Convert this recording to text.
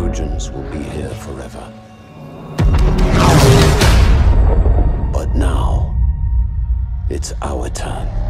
Trojans will be here forever. But now, it's our turn.